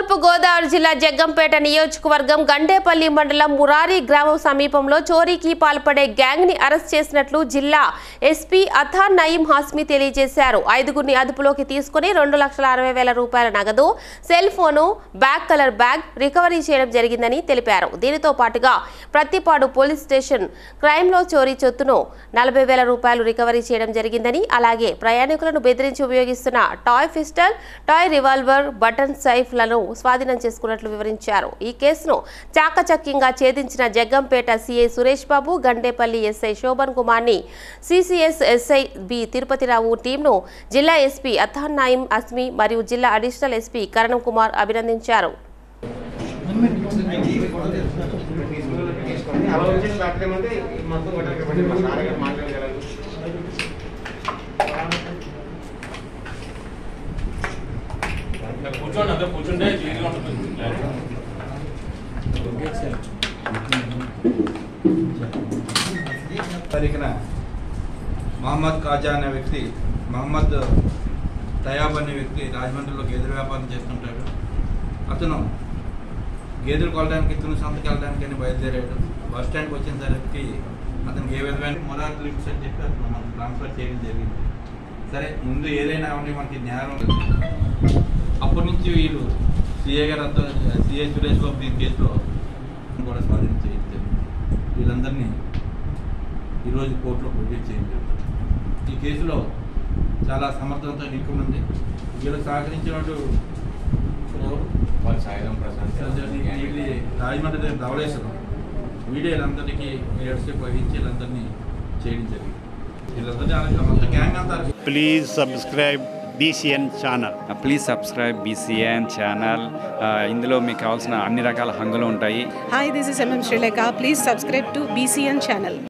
తూర్పు గోదావరి జిల్లా జగ్గంపేట నియోజకవర్గం గండేపల్లి మండలం మురారి గ్రామం సమీపంలో చోరీకి పాల్పడే గ్యాంగ్ ని అరెస్ట్ చేసినట్లు జిల్లా ఎస్పీ అథాన్ నయీం హాస్మి తెలియజేశారు। 5గురిని అదుపులోకి తీసుకుని 2,60,000 రూపాయల నగదు, cell phone, back colour bag recovery చేయడం జరిగిందని తెలిపారు। దీనితో పాటుగా ప్రతిపాడు పోలీస్ స్టేషన్ క్రైమ్ లో చోరీ చొత్తును 40,000 రూపాయలు రికవరీ చేయడం జరిగిందని, అలాగే ప్రయాణికులను బెదిరించి ఉపయోగిస్తున్న toy pistol, toy revolver, button సైఫ్ స్వాధీనం చేసుకున్నట్లు వివరించారు। ఈ కేసును చాకచక్యంగా ఛేదించిన జగ్గంపేట సీఐ సురేష్ బాబు, గండేపల్లి ఎస్ఐ శోభన్ కుమార్ ని, సిసిఎస్ ఎస్ఐ బి తిరుపతిరావు టీంను జిల్లా ఎస్పీ అథాన్ నయీం హాస్మి మరియు జిల్లా అడిషనల్ ఎస్పీ కరణం కుమార్ అభినందించారు। మహమ్మద్ కాజా అనే వ్యక్తి, మహమ్మద్ తయాబ్ అనే వ్యక్తి రాజమండ్రిలో గేదెల వ్యాపారం చేస్తుంటాడు। అతను గేదెలు కొలడానికి తుని వెళ్ళడానికి అని బయలుదేరాడు। బస్ స్టాండ్కి వచ్చేసరికి అతనికి ఏ విధమైన మొరాల్ లిమిట్స్ అని చెప్పి అతను మనకు ట్రాన్స్ఫర్ చేయడం జరిగింది। సరే, ముందు ఏదైనా ఉండి మనకి జ్ఞానం అప్పటి నుంచి వీళ్ళు సిఐ గారు సిఐ సురేష్ బాబు ఈ కేసులో కూడా స్వాధీనం చేయించారు। వీళ్ళందరినీ ఈరోజు కోర్టులో ప్రొడ్యూస్ చేయించారు। ఈ కేసులో చాలా సమర్థవంతంగా నిలుపుకుంది। వీళ్ళు సహకరించినట్టు రాజమండ్రి ధవళేశ్వరం వీళ్ళందరికీ లీడర్షిప్ వహించి వీళ్ళందరినీ చేయడం జరిగింది। వీళ్ళందరినీ గ్యాంగ్ అంతా please subscribe BCN channel. Please subscribe BCN channel. ఇందులో మీకు కావాల్సిన అన్ని రకాల హంగులు ఉంటాయి। Hi, this is MM Sri Lanka. Please subscribe to BCN channel.